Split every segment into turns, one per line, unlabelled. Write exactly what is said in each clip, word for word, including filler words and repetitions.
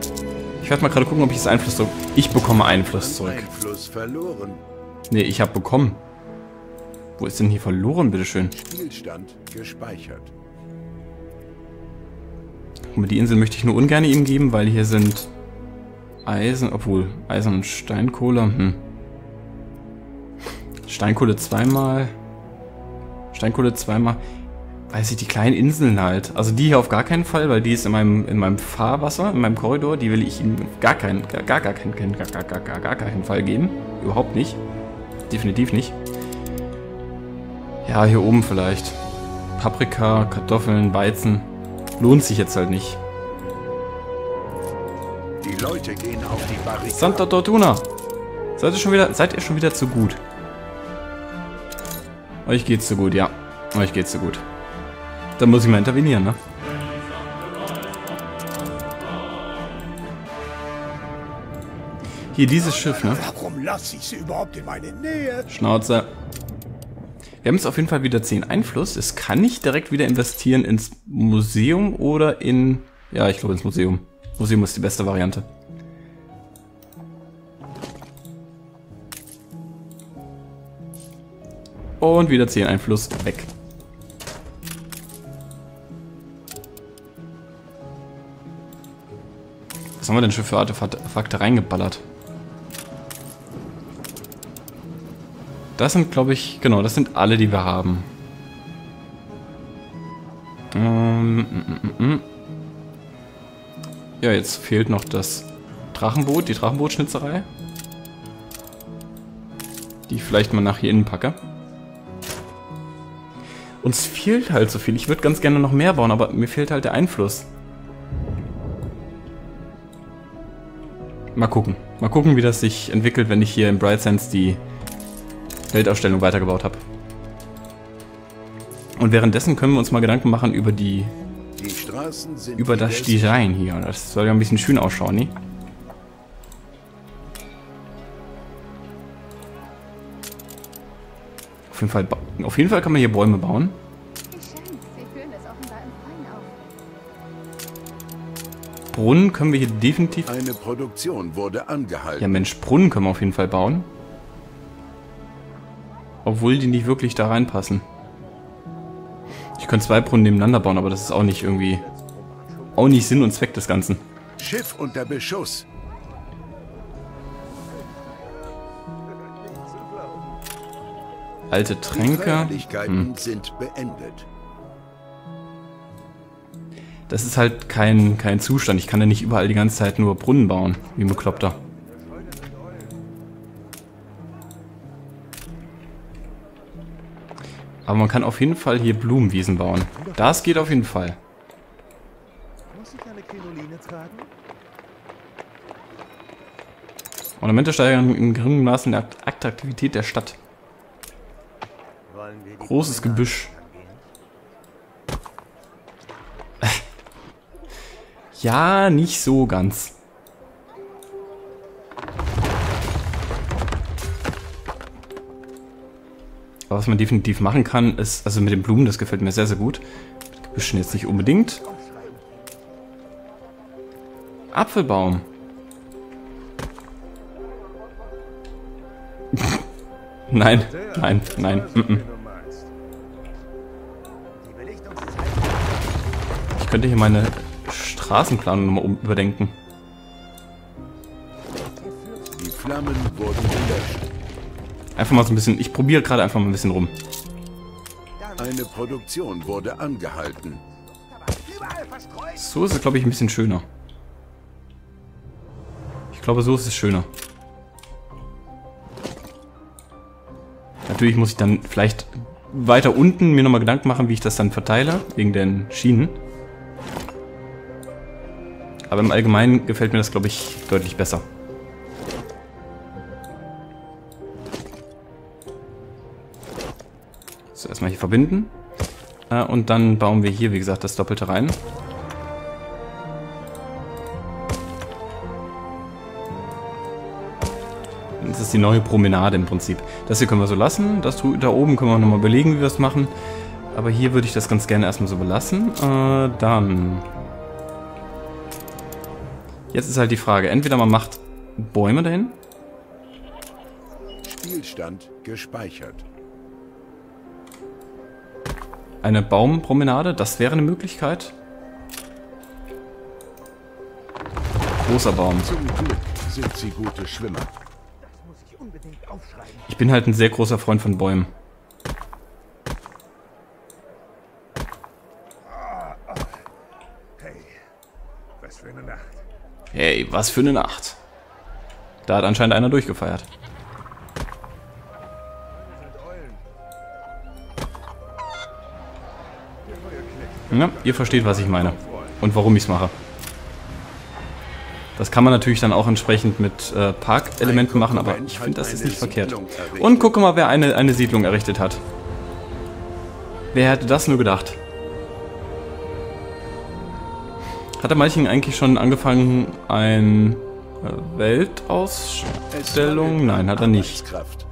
Ich werde mal gerade gucken, ob ich das Einfluss zurück... Ich bekomme Einfluss zurück.
Einfluss verloren.
Nee, ich habe bekommen. Wo ist denn hier verloren, bitteschön?
Spielstand gespeichert.
Und die Insel möchte ich nur ungern ihm geben, weil hier sind Eisen, obwohl Eisen und Steinkohle. Hm. Steinkohle zweimal. Steinkohle zweimal. Weiß ich, die kleinen Inseln halt. Also die hier auf gar keinen Fall, weil die ist in meinem, in meinem Fahrwasser, in meinem Korridor. Die will ich ihm gar keinen, gar, gar, gar, keinen, gar, gar, gar, gar, gar keinen Fall geben. Überhaupt nicht. Definitiv nicht. Ja, hier oben vielleicht. Paprika, Kartoffeln, Weizen. Lohnt sich jetzt halt nicht.
Die Leute gehen auf die Barrikaden.
Santa Tortuna! Seid ihr schon wieder, seid ihr schon wieder zu gut? Euch geht's zu gut, ja. Euch geht's zu gut. Dann muss ich mal intervenieren, ne? Hier dieses Schiff, ne?
Warum lasse ich sie überhaupt in meine Nähe?
Schnauze. Wir haben jetzt auf jeden Fall wieder zehn Einfluss. Es kann nicht direkt wieder investieren ins Museum oder in... Ja, ich glaube ins Museum. Museum ist die beste Variante. Und wieder zehn Einfluss weg. Was haben wir denn schon für Artefakte reingeballert? Das sind, glaube ich, genau, das sind alle, die wir haben. Ähm, mm, mm, mm. Ja, jetzt fehlt noch das Drachenboot, die Drachenbootschnitzerei. Die ich vielleicht mal nach hier innen packe. Uns fehlt halt so viel. Ich würde ganz gerne noch mehr bauen, aber mir fehlt halt der Einfluss. Mal gucken. Mal gucken, wie das sich entwickelt, wenn ich hier in Bright Sands die Weltausstellung weitergebaut habe. Und währenddessen können wir uns mal Gedanken machen über die,
die Straßen sind
über das Design hier. Das soll ja ein bisschen schön ausschauen, ne? Auf jeden Fall, auf jeden Fall kann man hier Bäume bauen. Brunnen können wir hier definitiv...
Eine Produktion wurde angehalten.
Ja Mensch, Brunnen können wir auf jeden Fall bauen. Obwohl die nicht wirklich da reinpassen. Ich könnte zwei Brunnen nebeneinander bauen, aber das ist auch nicht irgendwie... Auch nicht Sinn und Zweck des Ganzen.
Schiff unter Beschuss.
Alte Tränke.
Die Feierlichkeiten hm. sind beendet.
Das ist halt kein, kein Zustand. Ich kann ja nicht überall die ganze Zeit nur Brunnen bauen, wie ein Bekloppter. Aber man kann auf jeden Fall hier Blumenwiesen bauen. Das geht auf jeden Fall. Ornamente steigern in geringem Maße die Attraktivität der Stadt. Großes Gebüsch. Ja, nicht so ganz. Aber was man definitiv machen kann, ist, also mit den Blumen, das gefällt mir sehr, sehr gut. Mit Gebüschen jetzt nicht unbedingt. Apfelbaum. Nein, nein, nein. Mm-mm. Ich könnte hier meine Straßenplanung nochmal um überdenken.
Die Flammen wurden gelöscht.
Einfach mal so ein bisschen, ich probiere gerade einfach mal ein bisschen rum.
Eine Produktion wurde angehalten.
So ist es, glaube ich, ein bisschen schöner. Ich glaube, so ist es schöner. Natürlich muss ich dann vielleicht weiter unten mir nochmal Gedanken machen, wie ich das dann verteile, wegen den Schienen. Aber im Allgemeinen gefällt mir das, glaube ich, deutlich besser. So, erstmal hier verbinden. Äh, und dann bauen wir hier, wie gesagt, das Doppelte rein. Das ist die neue Promenade im Prinzip. Das hier können wir so lassen. Das da oben können wir nochmal überlegen, wie wir es machen. Aber hier würde ich das ganz gerne erstmal so belassen. Äh, dann... Jetzt ist halt die Frage, entweder man macht Bäume dahin.
Spielstand gespeichert.
Eine Baumpromenade, das wäre eine Möglichkeit. Großer Baum.
Zum Glück sind sie gute Schwimmer.
Ich bin halt ein sehr großer Freund von Bäumen.
Hey, was für eine Nacht.
Hey, was für eine Nacht. Da hat anscheinend einer durchgefeiert. Ja, ihr versteht, was ich meine. Und warum ich es mache. Das kann man natürlich dann auch entsprechend mit äh, Parkelementen machen, aber ich finde, das ist nicht verkehrt. Und gucke mal, wer eine, eine Siedlung errichtet hat. Wer hätte das nur gedacht? Hat der manchen eigentlich schon angefangen, eine äh, Weltausstellung? Nein, hat er nicht.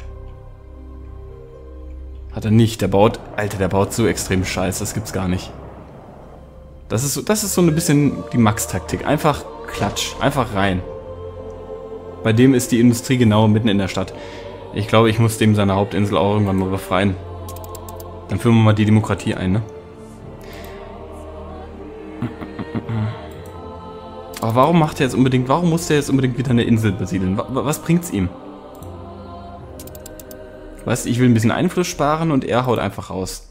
Hat er nicht. Der baut, Alter, der baut so extrem Scheiß, das gibt's gar nicht. Das ist, das ist so ein bisschen die Max-Taktik. Einfach Klatsch, einfach rein. Bei dem ist die Industrie genau mitten in der Stadt. Ich glaube, ich muss dem seine Hauptinsel auch irgendwann mal befreien. Dann führen wir mal die Demokratie ein, ne? Aber warum macht er jetzt unbedingt, warum muss er jetzt unbedingt wieder eine Insel besiedeln? Was bringt's ihm? Weißt du, ich will ein bisschen Einfluss sparen und er haut einfach raus.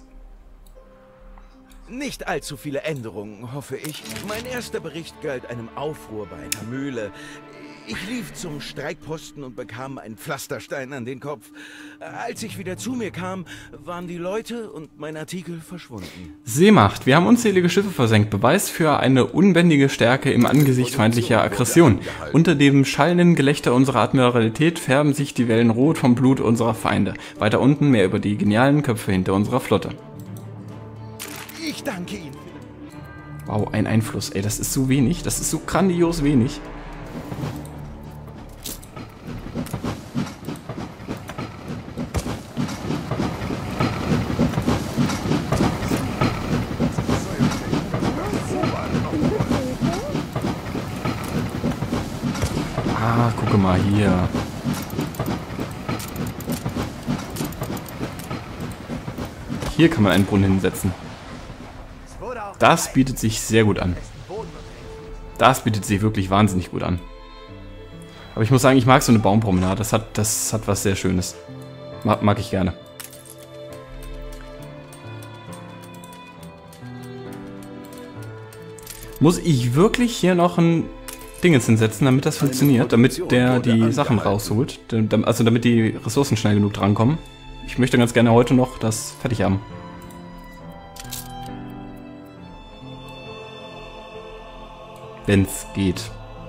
Nicht allzu viele Änderungen, hoffe ich. Mein erster Bericht galt einem Aufruhr bei einer Mühle. Ich lief zum Streikposten und bekam einen Pflasterstein an den Kopf. Als ich wieder zu mir kam, waren die Leute und mein Artikel verschwunden.
Seemacht. Wir haben unzählige Schiffe versenkt. Beweis für eine unbändige Stärke im Angesicht feindlicher Aggression. Unter dem schallenden Gelächter unserer Admiralität färben sich die Wellen rot vom Blut unserer Feinde. Weiter unten mehr über die genialen Köpfe hinter unserer Flotte.
Ich danke Ihnen.
Wow, ein Einfluss. Ey, das ist so wenig. Das ist so grandios wenig. Ah, gucke mal hier. Hier kann man einen Brunnen hinsetzen. Das bietet sich sehr gut an. Das bietet sich wirklich wahnsinnig gut an. Aber ich muss sagen, ich mag so eine Baumpromenade. Das hat, das hat was sehr Schönes. Mag, mag ich gerne. Muss ich wirklich hier noch ein Dingens hinsetzen, damit das funktioniert? Damit der die Sachen rausholt? Also damit die Ressourcen schnell genug drankommen? Ich möchte ganz gerne heute noch das fertig haben. Wenn's geht.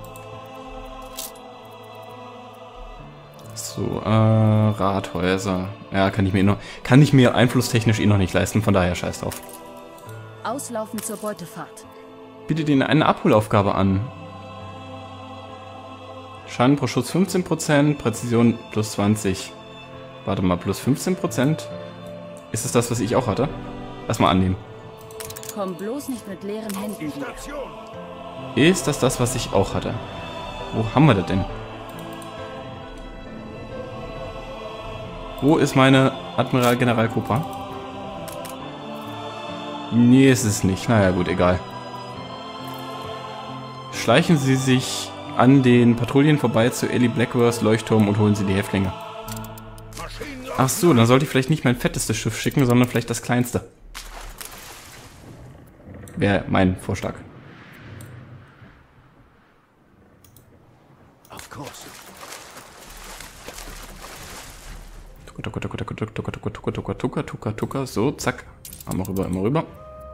So, äh, Rathäuser. Ja, kann ich mir noch, kann ich mir einflusstechnisch eh noch nicht leisten, von daher scheiß drauf.
Auslaufen zur Beutefahrt.
Bietet Ihnen eine Abholaufgabe an. Schaden pro Schuss fünfzehn Prozent, Präzision plus zwanzig. Warte mal, plus fünfzehn Prozent? Ist es das, was ich auch hatte? Lass mal annehmen.
Komm bloß nicht mit leeren Händen wieder.
Ist das das, was ich auch hatte? Wo haben wir das denn? Wo ist meine Admiral General Cooper? Nee, ist es nicht. Naja, gut, egal. Schleichen Sie sich an den Patrouillen vorbei zu Ellie Blackworths Leuchtturm und holen Sie die Häftlinge. Ach so, dann sollte ich vielleicht nicht mein fettestes Schiff schicken, sondern vielleicht das kleinste. Wäre mein Vorschlag.
Of course.
Tuka, tuka, tuka, tuka, tuka, tuka, tuka, tuka, tuka, tuka, tuka. So, zack. Einmal rüber, immer rüber.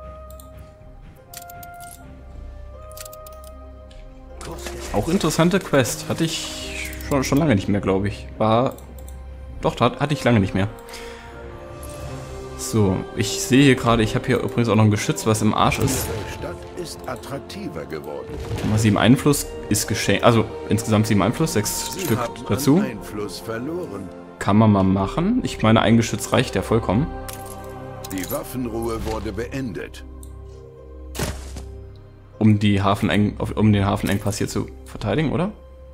Auch interessante Quest. Hatte ich schon, schon lange nicht mehr, glaube ich. War... Doch, hatte ich lange nicht mehr. So, ich sehe hier gerade, ich habe hier übrigens auch noch ein Geschütz, was im Arsch ist.
Die Stadt ist attraktiver geworden.
sieben Einfluss ist geschenkt. Also insgesamt sieben Einfluss, sechs
Sie
Stück
haben
dazu.
an Einfluss verloren.
Kann man mal machen. Ich meine, ein Geschütz reicht ja vollkommen.
Die Waffenruhe wurde beendet.
um, die Hafeneng um den Hafenengpass hier zu verteidigen, oder?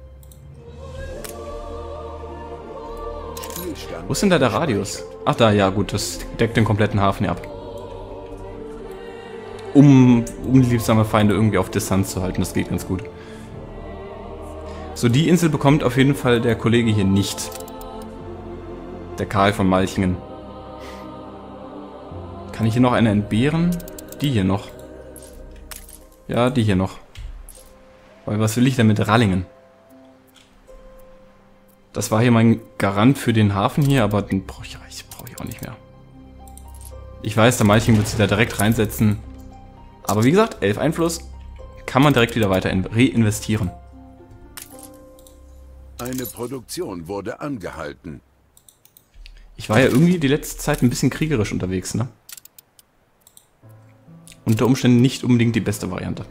Wo ist denn da der Radius? Ach da, ja gut, das deckt den kompletten Hafen hier ab. Um, um liebsame Feinde irgendwie auf Distanz zu halten, das geht ganz gut. So, die Insel bekommt auf jeden Fall der Kollege hier nicht. Der Karl von Malchingen. Kann ich hier noch eine entbehren? Die hier noch. Ja, die hier noch. Weil was will ich denn mit Rallingen? Das war hier mein Garant für den Hafen hier, aber den brauche ich, brauch ich auch nicht mehr. Ich weiß, der Malchingen wird sich da direkt reinsetzen. Aber wie gesagt, elf Einfluss kann man direkt wieder weiter reinvestieren.
Eine Produktion wurde angehalten.
Ich war ja irgendwie die letzte Zeit ein bisschen kriegerisch unterwegs, ne? Unter Umständen nicht unbedingt die beste Variante.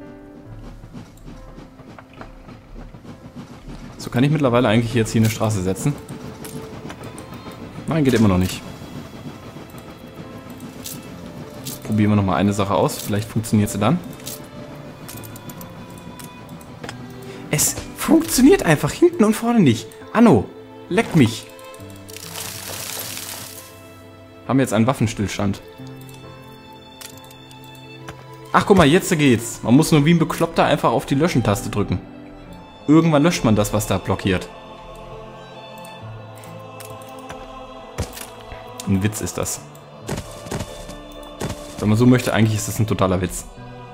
So, kann ich mittlerweile eigentlich jetzt hier eine Straße setzen? Nein, geht immer noch nicht. Probieren wir nochmal eine Sache aus. Vielleicht funktioniert sie dann. Es funktioniert einfach hinten und vorne nicht. Anno, leck mich. Haben wir jetzt einen Waffenstillstand. Ach, guck mal, jetzt geht's. Man muss nur wie ein Bekloppter einfach auf die Löschen-Taste drücken. Irgendwann löscht man das, was da blockiert. Ein Witz ist das. Wenn man so möchte, eigentlich ist das ein totaler Witz.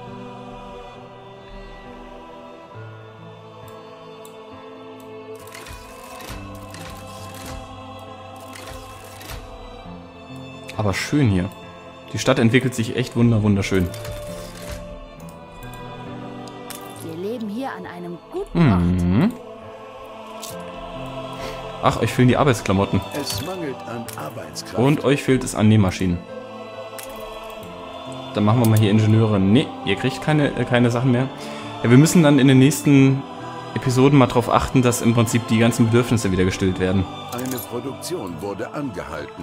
Aber schön hier. Die Stadt entwickelt sich echt wunder wunderschön.
Wir leben hier an einem guten Ort.
Mhm. Ach, euch fehlen die Arbeitsklamotten.
Es mangelt an Arbeitskraft.
Und euch fehlt es an Nähmaschinen. Dann machen wir mal hier Ingenieure. Nee, ihr kriegt keine, äh, keine Sachen mehr. Ja, wir müssen dann in den nächsten Episoden mal darauf achten, dass im Prinzip die ganzen Bedürfnisse wieder gestillt werden.
Eine Produktion wurde angehalten.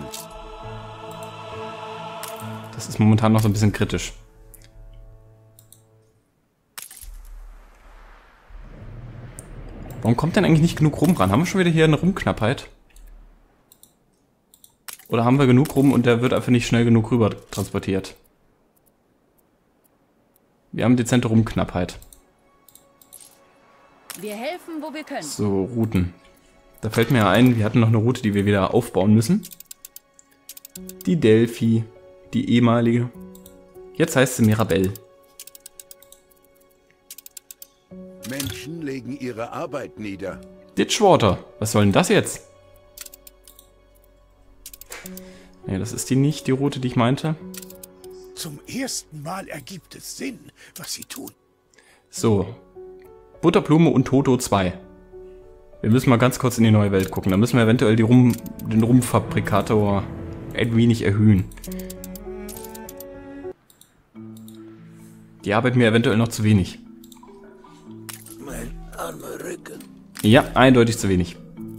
Das ist momentan noch so ein bisschen kritisch. Warum kommt denn eigentlich nicht genug Rum ran? Haben wir schon wieder hier eine Rumknappheit? Oder haben wir genug Rum und der wird einfach nicht schnell genug rüber transportiert? Wir haben dezente Rumknappheit.
Wir helfen, wo wir können.
So, Routen. Da fällt mir ja ein, wir hatten noch eine Route, die wir wieder aufbauen müssen. Die Delphi, die ehemalige. Jetzt heißt sie Mirabelle.
Menschen legen ihre Arbeit nieder.
Ditchwater. Was soll denn das jetzt? Nee, das ist die nicht, die Route, die ich meinte.
Zum ersten Mal ergibt es Sinn, was sie tun.
So. Butterblume und Toto zwei. Wir müssen mal ganz kurz in die neue Welt gucken. Da müssen wir eventuell die Rum, den Rumfabrikator ein wenig erhöhen. Die arbeiten mir eventuell noch zu wenig.
Mein armer Rücken.
Ja, eindeutig zu wenig.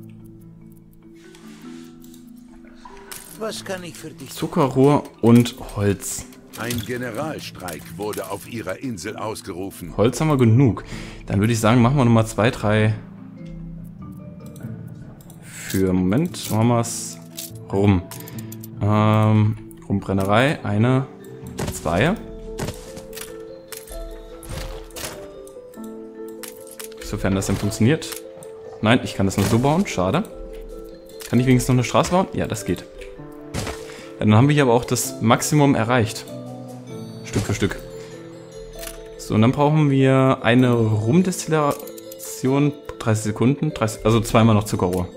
Was kann ich für dich tun?
Zuckerrohr und Holz.
Ein Generalstreik wurde auf ihrer Insel ausgerufen.
Holz haben wir genug. Dann würde ich sagen, machen wir nochmal zwei, drei... Für, Moment, machen wir es rum. Ähm, Rumbrennerei, eine, zwei. Sofern das denn funktioniert. Nein, ich kann das nur so bauen, schade. Kann ich wenigstens noch eine Straße bauen? Ja, das geht. Ja, dann haben wir hier aber auch das Maximum erreicht. Stück für Stück. So, und dann brauchen wir eine Rumdestillation, dreißig Sekunden, dreißig, also zweimal noch Zuckerrohr.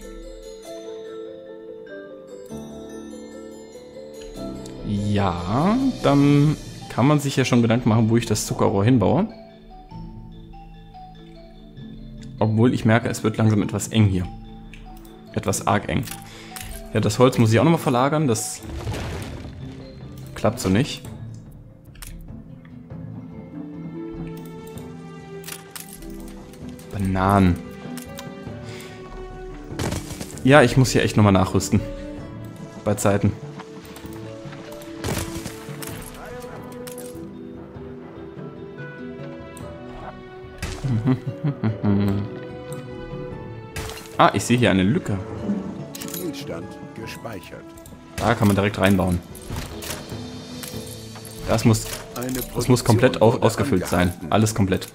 Ja, dann kann man sich ja schon Gedanken machen, wo ich das Zuckerrohr hinbaue. Obwohl ich merke, es wird langsam etwas eng hier. Etwas arg eng. Ja, das Holz muss ich auch nochmal verlagern, das klappt so nicht. Bananen. Ja, ich muss hier echt nochmal nachrüsten. Bei Zeiten. Ah, ich sehe hier eine Lücke.
Spielstand gespeichert.
Da kann man direkt reinbauen. Das muss, das muss komplett auf, ausgefüllt sein. Alles komplett.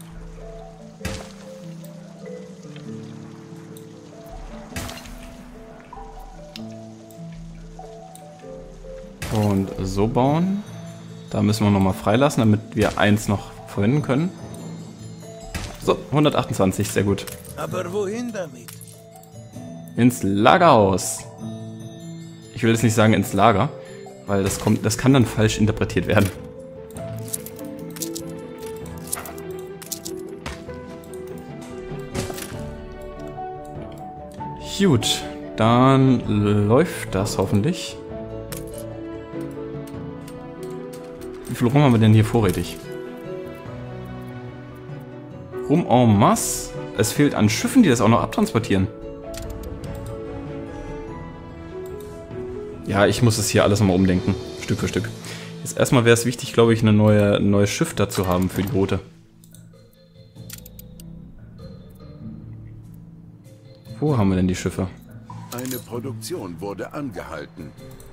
Und so bauen. Da müssen wir nochmal freilassen, damit wir eins noch verwenden können. So, hundertachtundzwanzig, sehr gut.
Aber wohin damit?
Ins Lagerhaus. Ich will jetzt nicht sagen ins Lager, weil das kommt, das kann dann falsch interpretiert werden. Gut, dann läuft das hoffentlich. Wie viel Rum haben wir denn hier vorrätig? Rum en masse. Es fehlt an Schiffen, die das auch noch abtransportieren. Ja, ich muss es hier alles nochmal umdenken. Stück für Stück. Jetzt erstmal wäre es wichtig, glaube ich, eine neue, ein neues Schiff dazu haben für die Boote. Wo haben wir denn die Schiffe?
Eine Produktion wurde angehalten.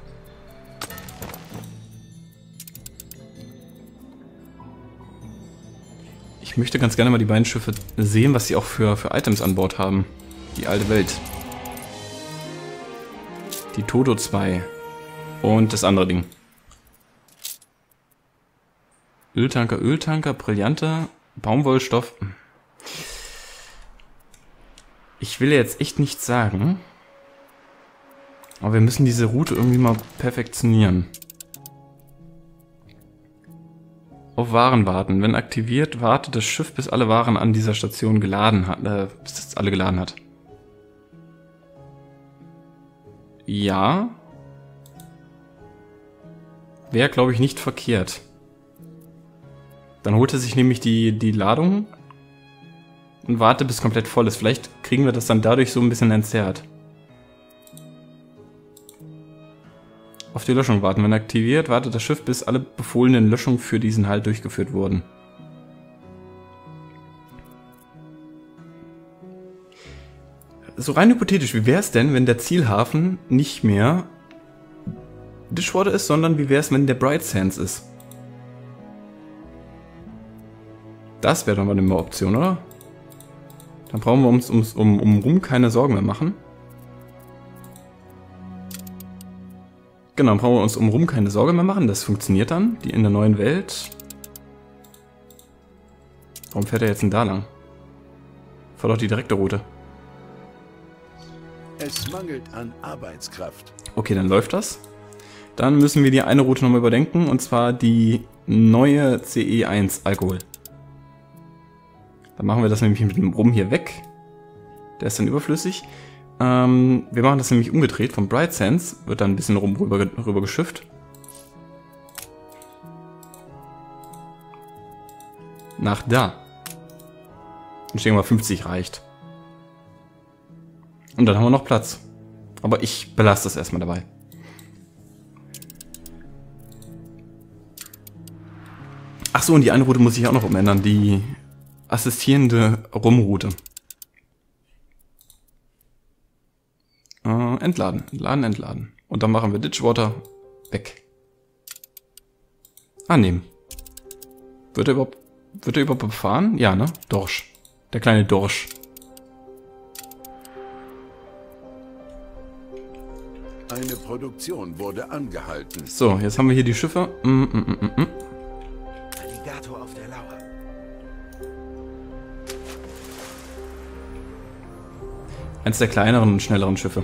Ich möchte ganz gerne mal die beiden Schiffe sehen, was sie auch für, für Items an Bord haben. Die alte Welt. Die Toto zwei. Und das andere Ding. Öltanker, Öltanker, Brillante, Baumwollstoff. Ich will jetzt echt nichts sagen. Aber wir müssen diese Route irgendwie mal perfektionieren. Auf Waren warten. Wenn aktiviert, wartet das Schiff, bis alle Waren an dieser Station geladen hat. Äh, bis es alle geladen hat. Ja. Wäre, glaube ich, nicht verkehrt. Dann holt er sich nämlich die, die Ladung und warte, bis komplett voll ist. Vielleicht kriegen wir das dann dadurch so ein bisschen entzerrt. Auf die Löschung warten. Wenn aktiviert, wartet das Schiff, bis alle befohlenen Löschungen für diesen Halt durchgeführt wurden. So rein hypothetisch, wie wäre es denn, wenn der Zielhafen nicht mehr Dishwater ist, sondern wie wäre es, wenn der Bright Sands ist? Das wäre dann mal eine Option, oder? Dann brauchen wir uns ums, um, um Rum keine Sorgen mehr machen. Genau, dann brauchen wir uns um Rum keine Sorge mehr machen. Das funktioniert dann, die in der neuen Welt. Warum fährt er jetzt denn da lang? Fahr doch die direkte Route.
Es mangelt an Arbeitskraft.
Okay, dann läuft das. Dann müssen wir die eine Route nochmal überdenken, und zwar die neue C E eins Alkohol. Dann machen wir das nämlich mit dem Rum hier weg. Der ist dann überflüssig. Ähm, wir machen das nämlich umgedreht. Vom Bright Sands wird dann ein bisschen Rum rüber, rüber geschifft. Nach da. Ich denke mal fünfzig reicht. Und dann haben wir noch Platz. Aber ich belasse das erstmal dabei. Ach so, und die eine Route muss ich auch noch umändern. Die assistierende Rumroute. Äh, entladen, entladen, entladen. Und dann machen wir Ditchwater weg. Annehmen. Wird er überhaupt, wird er überhaupt befahren? Ja, ne? Dorsch. Der kleine Dorsch.
Eine Produktion wurde angehalten.
So, jetzt haben wir hier die Schiffe. Mm, mm, mm, mm.
Alligator auf der Lauer.
Eins der kleineren und schnelleren Schiffe.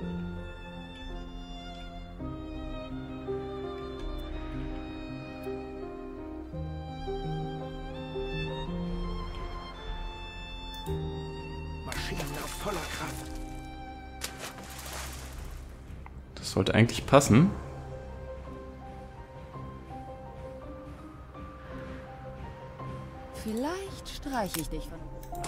Maschinen auf voller Kraft.
Das sollte eigentlich passen.
Vielleicht streiche ich dich von...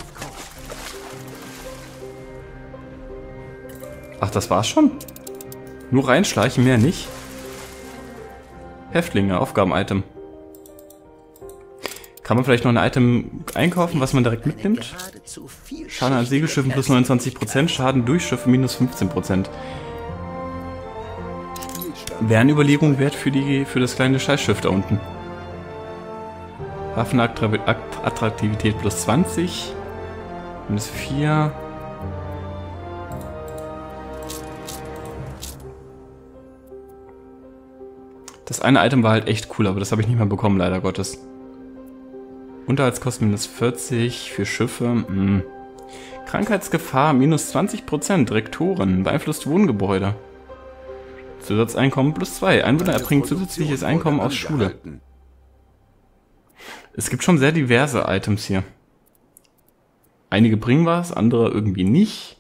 Ach, das war's schon? Nur reinschleichen, mehr nicht? Häftlinge, Aufgaben-Item. Kann man vielleicht noch ein Item einkaufen, was man direkt mitnimmt? Schaden an Segelschiffen plus neunundzwanzig Prozent, Schaden durch Schiffe minus fünfzehn Prozent. Wäre eine Überlegung wert für, die, für das kleine Scheißschiff da unten. Hafenattraktivität plus zwanzig. Minus vier. Das eine Item war halt echt cool, aber das habe ich nicht mehr bekommen, leider Gottes. Unterhaltskosten minus vierzig für Schiffe. Hm. Krankheitsgefahr minus zwanzig Prozent. Rektoren. Beeinflusst Wohngebäude. Zusatzeinkommen plus zwei. Einwohner erbringen zusätzliches Einkommen aus Schule. Es gibt schon sehr diverse Items hier. Einige bringen was, andere irgendwie nicht.